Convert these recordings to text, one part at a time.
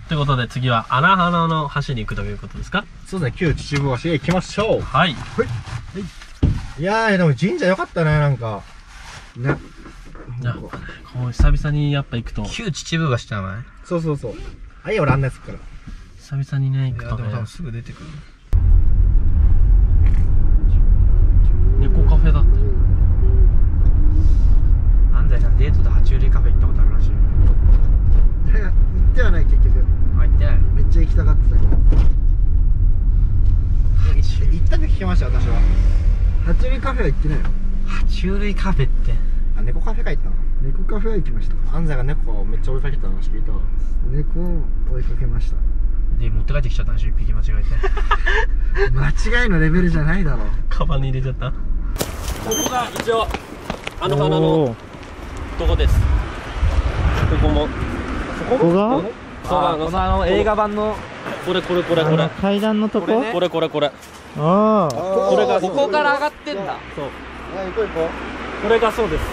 ということで次は穴鼻の橋に行くということですか？ そうですね、旧秩父橋へ行きましょう。 はい。 いやー、でも神社良かったね、なんか。ね。 なんかこう久々にやっぱ行くと。 旧秩父橋じゃない？ そうそうそう。はい、俺案内するから。 久々にね、行くとね。 でも多分すぐ出てくる。 猫カフェだって。 安西さんデートで爬虫類カフェ行ったことあるらしい。 行ってはない、結局。 あ、行ってない。 めっちゃ行きたがってたけど。行ったって聞きました、私は。爬虫類カフェは行ってないの？ 爬虫類カフェって。 あ、猫カフェか行ったの？猫カフェは行きました。安西が猫をめっちゃ追いかけた話聞いた。猫を追いかけました。 で、持って帰ってきちゃったんでしょ、一匹間違えて。 間違いのレベルじゃないだろ。 カバンに入れちゃった。ここが一応あの花のとこです。ここも。 ここが？ そう、 この映画版のこれ階段のとこ？ これ。 ああ。 これがここから上がってんだ。 そう。 行こう行ここれがそうです。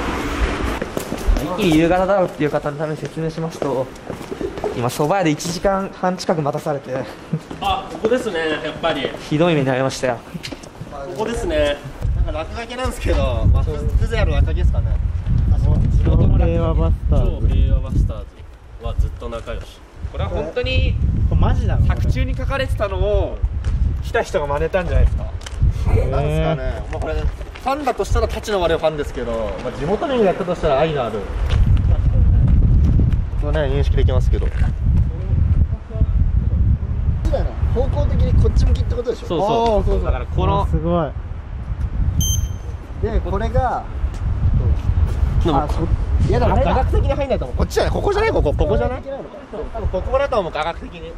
いい夕方だろうっていう方のために説明しますと、今蕎麦屋で1時間半近く待たされて、 あ、ここですね、やっぱり。 ひどい目に遭いましたよ。 ここですね。 う。なんか落書きなんですけど、まあ、風情ある落書きですかね。 平和バスターズ。 超平和バスターズはずっと仲良し。 これは本当にこれマジなの？ 作中に書かれてたのを来た人が真似たんじゃないですか。 なんですかね。まあこれファンだとしたらタチの悪いファンですけど、まあ、地元民がやったとしたら愛のある。これね認識できますけど。方向的にこっち向きってことでしょ。 そうだからこのすごい。 でこれが。 でもいやだから画角的に入んないと思う。こっちじゃない、ここじゃない、ここじゃない。多分ここだと思う、画角的に。 こ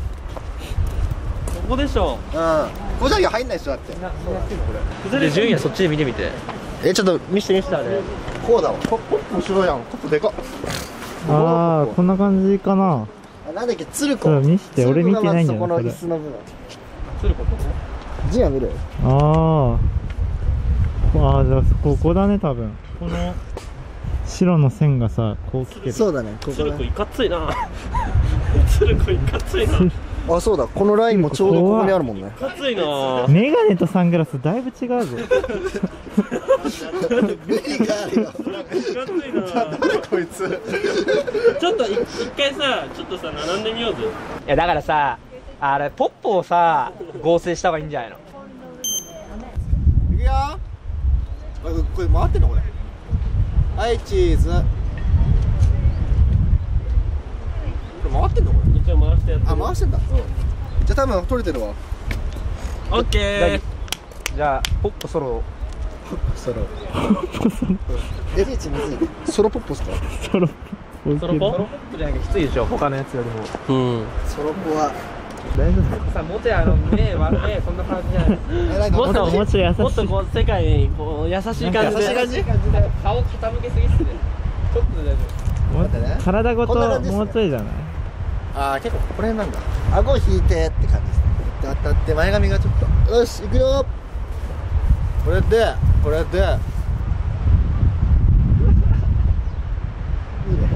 こでしょ。 うん。ここじゃなきゃ入んないでしょだって。 で順位はそっちで見てみて。 ちょっと見せてあれ。こうだわ。ポップ後ろやん。ポップでかっ。 ああ、こんな感じかな。 なんだっけ、ツルコ。 それ見して、俺見てないんだよこのね。 椅子の部分。 ツルコここ。 字は見る。 ああ、じゃあここだね多分。この白の線がさ、こう来てる。 そうだね。ここツルコいかついな。ツルコいかついな。いあ、そうだ。このラインもちょうどここにあるもんね。 かついな。 メガネとサングラスだいぶ違うぞ。 無理があるよ。 いかついな。 誰こいつ。 ちょっと一回さ、ちょっとさ並んでみようぜ。 いやだからさ、あれポップをさ合成した方がいいんじゃないの？ いくよー。これ回ってんのこれ。はい、チーズ。これ回ってんのこれ。 一応回してやって。 あ、回してんだ。じゃあ多分取れてるわ。 オッケー。 じゃあポップソロ。 ソロ。ソロポップっすか？ ソロソロポ？ ソロポップじゃなきゃきついでしょ、他のやつよりも。 ソロポは。 大丈夫？ さ、もて目悪い、そんな感じじゃない。 もっともうちょい優しい。 もっとこう世界にこう優しい感じで。 優しい感じ？ 顔傾けすぎっすね。ちょっとで大丈夫。 待ってね。 体ごとこんな感じですねもうちょいじゃない？ あー、結構ここら辺なんだ。顎引いてって感じですね。だったって前髪がちょっと。よし、行くよ。これで。いいね。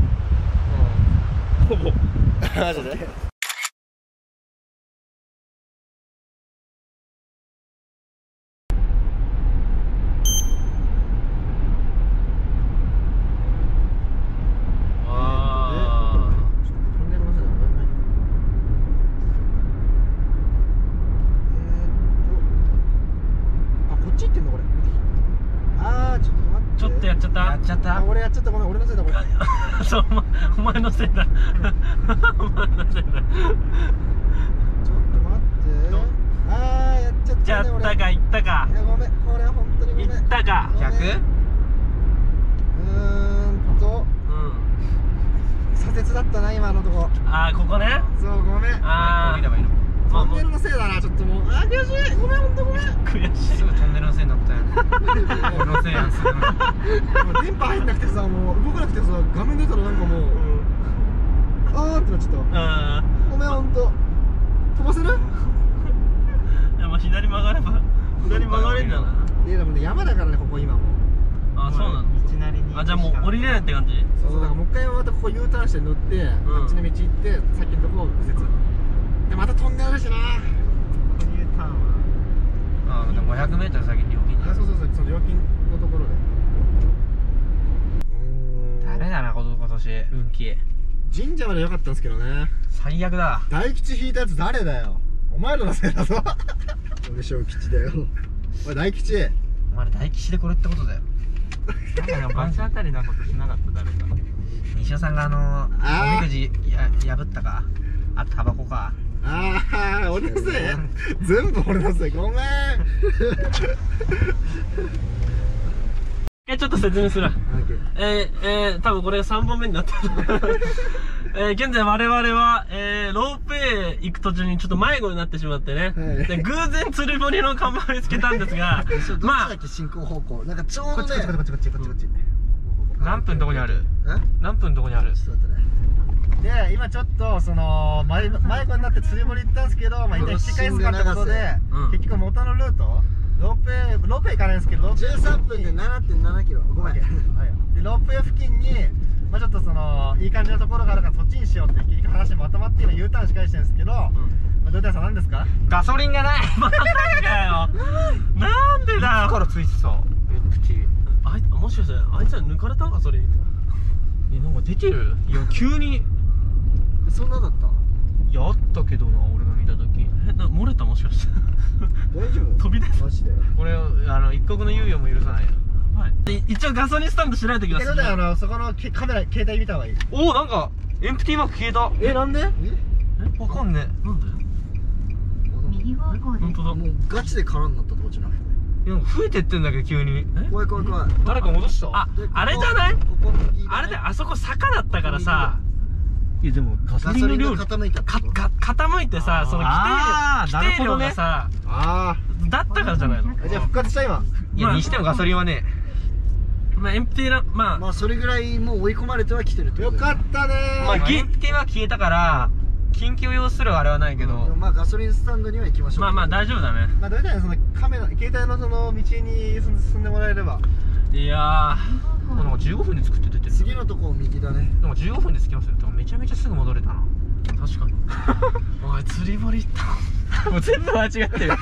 ほぼ。 マジで。 ちょっとやっちゃった。 やっちゃった。 俺やっちゃった。ごめん、俺のせいだこれ。 そうお前のせいだ。お前のせいだ。 ちょっと待って。あー、やっちゃったね。 やったか、いったか。 いや、ごめん、これは本当にごめん。 いったか。 100？ 左折だったな、今のとこ。 あー、ここね。 そう、ごめん。 あー、 見ればいいの。 トンネルのせいだな、ちょっともう。あー、悔しい。ごめん、本当ごめん。 悔しい。 すぐトンネルのせいになったよ。俺のせいやん、すぐ。 もう電波入んなくてさ、もう動かなくてさ、画面出たらなんかもう、あーってなっちゃった。 あごめん、ほんと。飛ばせる？ ー、でも左曲がれば左曲がれんじゃない？ いや、でもね、山だからね、ここ今も。 あ、そうなの。 道なりに。 あ、じゃあもう降りれないって感じ？ そうだからもう一回またここ U ターンして乗って、あっちの道行って先のとこ右折でまたトンネルあるしな。 こういうターンは。 あ、でも 500m 先に料金あ、そうそうそう、その料金のところで。 ダメだな、今年運気。 神社まで良かったんですけどね。 最悪だ。 大吉引いたやつ誰だよ。お前らのせいだぞ。俺小吉だよ。おい大吉。 お前ら大吉でこれってことだよ。 なんか罰当たりなことしなかった誰か。 西尾さんがおみくじ破ったか。あとタバコか。 ああ、俺のせい。全部俺のせい。ごめん。 ちょっと説明する。多分これが3本目になってる。現在我々は、ロープウェイ行く途中にちょっと迷子になってしまってね。で、偶然釣り堀の看板を見つけたんですが、まあ、 進行方向。なんかちょうどね。こっち。 何分どこにある？何分どこにある？ ちょっと待ってね。で、今ちょっとその迷子になって釣り堀行ったんですけど、まあ一旦引き返すかってことで、結局元のルート。ロープウェイ行かないんですけど、13分で 7.7 キロ。ごめん。で、ロープウェイ付近に、まあちょっとその、いい感じのところがあるからそっちにしようって結局話まとまって今 U ターンし返してるんですけど、まあ、どうやさん何ですか？ ガソリンがない。またかよ。なんでだよ。からついてさ、もしかしてあいつら抜かれたガソリン。なんか出てる？いや、急に。 そんなだった？ いや、あったけどな、俺が見た時。漏れたもしかして。 大丈夫？ 飛び出す。 マジで。 これ、一刻の猶予も許さないよ。はい。一応ガソリンスタンドしないといけない。 けどね、そこのカメラ、携帯見た方がいい。 おお、なんか、エンプティーマーク消えた。なんで？わかんねえ。なんで？ 右方向です。 本当だ。 もうガチで空になったとこじゃなくて。 いや、増えてってんだけど、急に。 怖い。 誰か戻した？あれじゃない？ ここ右。 あれで、あそこ坂だったからさ。いやでもガソリンの量傾いた傾いてさ、その規定量がさ、だったからじゃないの。 じゃあ復活した今。 いやにしてもガソリンはね、まあエンプティーな、まあそれぐらいもう追い込まれてはきてると。よかったね。 まあエンプティーは消えたから緊急要するあれはないけど、 まあガソリンスタンドには行きましょう。 まあ大丈夫だね。まあ大体その携帯のその道に進んでもらえれば。 いやー、なんか15分で作って出てる。 次のとこ右だね。 なんか15分で着きますよ。めちゃめちゃすぐ戻れたな。確かに。おい、釣り堀行った。もう全部間違ってる。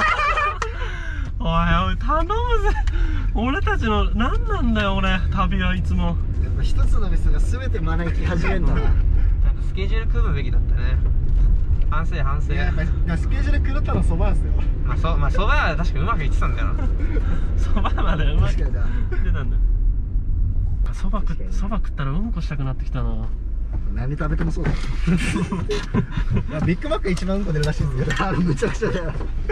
おい、頼むぜ。俺たちの何なんだよ、俺。旅はいつも。 やっぱ一つのミスが全て招き始めるんだな。 スケジュール組むべきだったね。反省。 いやスケジュール狂ったのそばですよ。 まあそばは確かうまくいってたんだよな。そばまでうまくいってたんだよ。そば食ったらうんこしたくなってきたな。 何食べてもそうだ。ビッグマック一番うんこ出るらしいんですけど、むちゃくちゃだよ。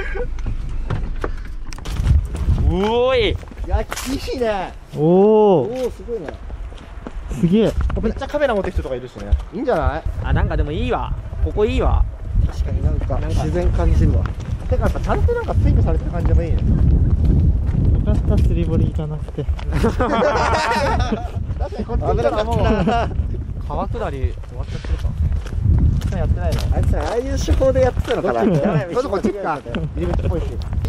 おーい。 いや、いいね。 おお、 すごいね。 すげえ。 めっちゃカメラ持ってる人とかいるしね。いいんじゃない？ あ、なんかでもいいわ。ここいいわ。 確かになんか自然感じるわ。てかやっぱちゃんとなんかツイングされてる感じでもいいね。 よかった、釣り堀行かなくて。 確かにこっち行ったらもう川下り終わっちゃってるか。 やってないの。あいつらああいう手法でやってたのかな。どうぞこっちか。入り口っぽいし。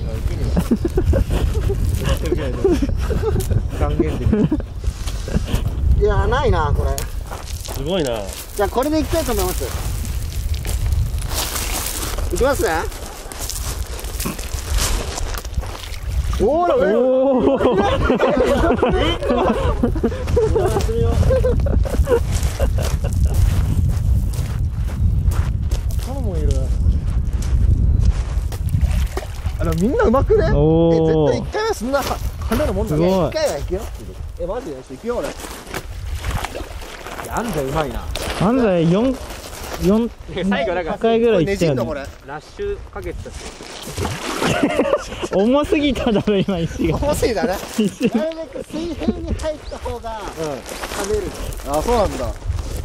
還元できる。 いやないなこれ。 すごいな。 じゃあこれで行きたいと思います。行きますね。おーら、 おお。 カモもいる。みんなうまくね。 おお。 絶対1回はそんな跳ねるもんだね。1回は行くよ。マジで行くよ俺。 安西うまいな。 安西4 最後なんか回ぐらい行ったよね。 ラッシュかけてたし。 重すぎただろ今石が。 重すぎだね。な石るべく水平に入った方が跳ねる。あ、そうなんだ。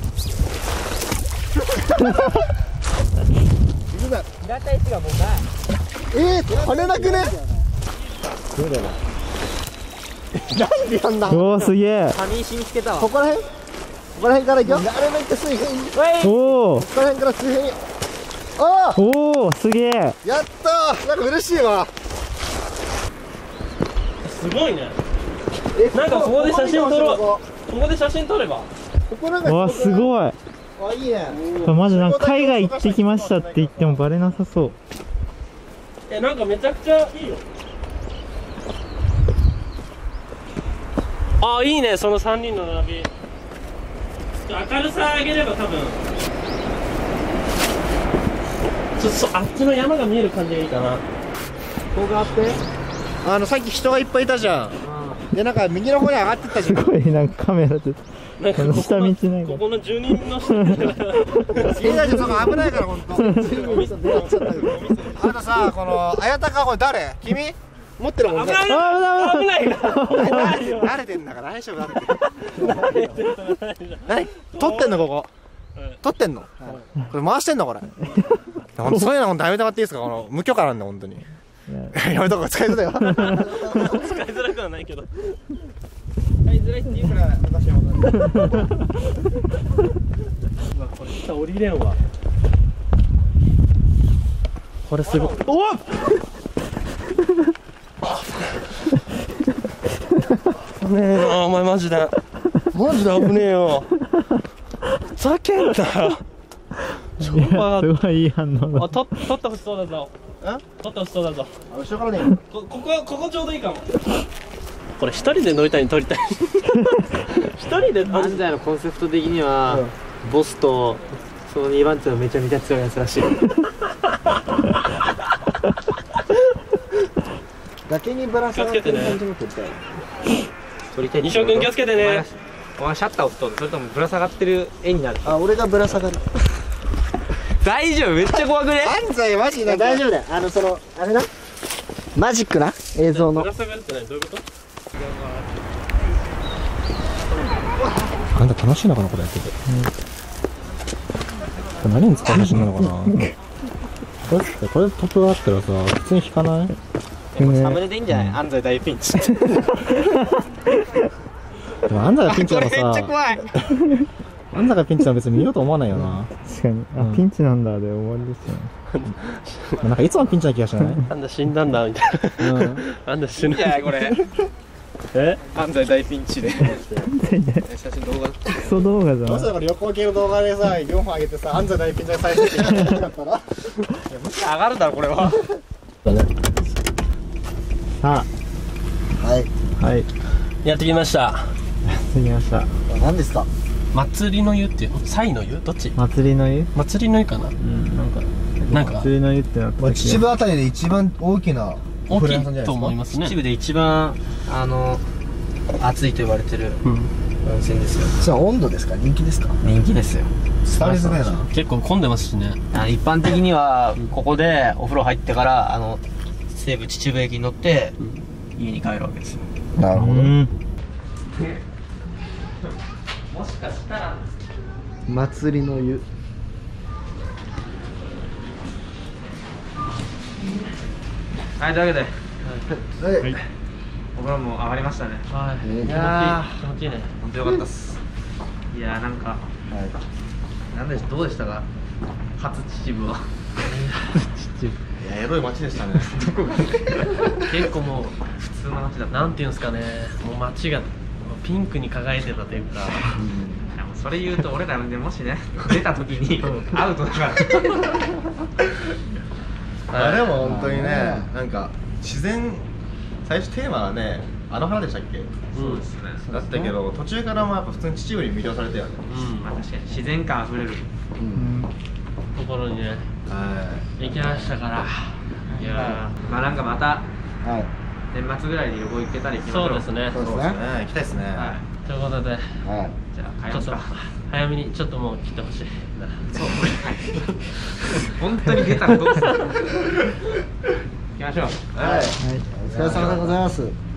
平たい石がもうない。 跳ねなくね。そうだよ。なんでやんな。 おお、すげえ。 紙石見つけたわ。 ここら辺から行くよ。なるべく水平に。 おお。 ここら辺から水平に。ああ。 おお、すげえ。 やったー。なんか嬉しいわ。 すごいね。 なんかここで写真撮ろう。ここで写真撮れば。 うわすごい。 あ、いいね。 マジなんか海外行ってきましたって言ってもバレなさそう。 なんかめちゃくちゃいいよ。あ、いいね、その3人の並び。明るさ上げれば多分あっちの山が見える感じがいいかな。 ここがあって、さっき人がいっぱいいたじゃん。で、なんか右の方に上がってったじゃん。 すごいなんかカメラでなんか下道ないから。 ここの住人の人いや、そこ危ないから、ほんと。あなたさ、この、あやたか、これ誰？君？持ってるもんね。 危ない慣れてんだから大丈夫だって。何？撮ってんのここ？撮ってんの？これ回してんのこれ？ほんとそういうのやめてもらっていいですか？この無許可なんで本当に。やめとこ使いづらいよ。使いづらくはないけど。 使いづらいって言うから私は分かる。 うわ、これ下降りれんわ。これすごい。おっ。危ねえな、お前マジで危ねえよ。ふざけんなよ。 すごいいい反応だ。 撮ってほしそうだぞ。撮ってほしそうだぞ。 後ろからね。 ここちょうどいいかも。これ一人で乗りたいに撮りたい。一人で。 安西のコンセプト的には、ボスとその2番手のめちゃめちゃ強いやつらしい。 崖にぶら下がってる感じも撮りたい。 撮りたい。 西尾君気をつけてね。 お前シャッター押すとそれともぶら下がってる絵になる。 あ、俺がぶら下がる。 大丈夫、めっちゃ怖くね。 安西マジで大丈夫だよ。あれな、マジックな映像の。 ぶら下がるって何？どういうこと？ あんた楽しいのかなこれやってて。何に使う写真なのかな。これトップがあったらさ、普通に引かない？ サムネでいいんじゃない？安西大ピンチ。 でも安西がピンチなのさ、 めっちゃ怖い。 安西がピンチなの別に見ようと思わないよな。 確かに、ピンチなんだで終わりですよね。 なんかいつもピンチな気がしない？ あんた死んだんだみたいな。あんた死ぬ。 いやこれ。安西大ピンチで。写真動画。 クソ動画じゃん。 どうしたら旅行系の動画でさ、4本上げてさ、安西大ピンチで再生してやったったら。いや、 むしろ上がるだろこれは。 さはいはいやってきました。 できました。 何ですか？ 祭りの湯っていうの？祭の湯？どっち？ 祭りの湯？ 祭りの湯かな。なんか祭りの湯ってなった。 秩父あたりで一番大きな大きいと思いますね。 秩父で一番暑いと言われてる温泉ですよ。 それは温度ですか？人気ですか？ 人気ですよ。 伝わりづらいな。 結構混んでますしね。 一般的にはここでお風呂入ってから西武秩父駅に乗って家に帰るわけですよ。 なるほど。 もしかしたら祭りの湯。 はい、というわけではい。 お風呂も上がりましたね。 はい。 いや気持ちいいね。 本当よかったっす。いやーなんかなんでどうでしたか？初秩父は。 いや、エロい街でしたね。 どこが？結構もう普通の街だった。 なんていうんですかね。もう街がピンクに輝いてたというか。 それ言うと俺らでもしね出た時にアウトだから。 でも本当にね、なんか自然、最初テーマはね、あの花でしたっけ？ そうですね。 だったけど、途中からもやっぱ普通に秩父に魅了されたよね。 まあ確かに自然感あふれるところにね、行きましたから。いやまあなんかまたはい。 年末ぐらいに旅行行けたら行きましょう。 そうですね。 そうですね。行きたいですね。 はい。 ということで、 はい。 じゃあ帰ちょっとりますか。 早めにちょっともう来てほしい。 そう。本当に出たらどうする？行きましょう。 はい。お疲れ様でございます。